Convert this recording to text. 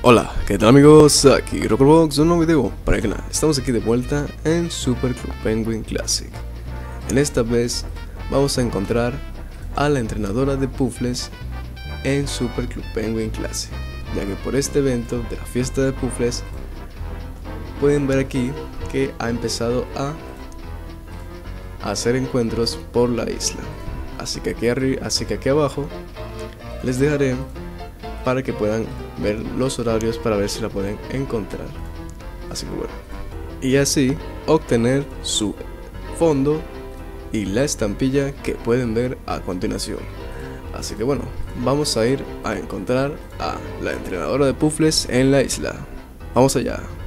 Hola, ¿qué tal amigos? Aquí Rockbox, un nuevo video para el canal. Estamos aquí de vuelta en Super Club Penguin Classic. En esta vez vamos a encontrar a la entrenadora de Puffles en Super Club Penguin Classic, ya que por este evento de la fiesta de Puffles pueden ver aquí que ha empezado a hacer encuentros por la isla. Así que aquí abajo les dejaré para que puedan ver los horarios para ver si la pueden encontrar. Así que bueno, y así obtener su fondo y la estampilla que pueden ver a continuación. Así que bueno, vamos a ir a encontrar a la entrenadora de Puffles en la isla. Vamos allá.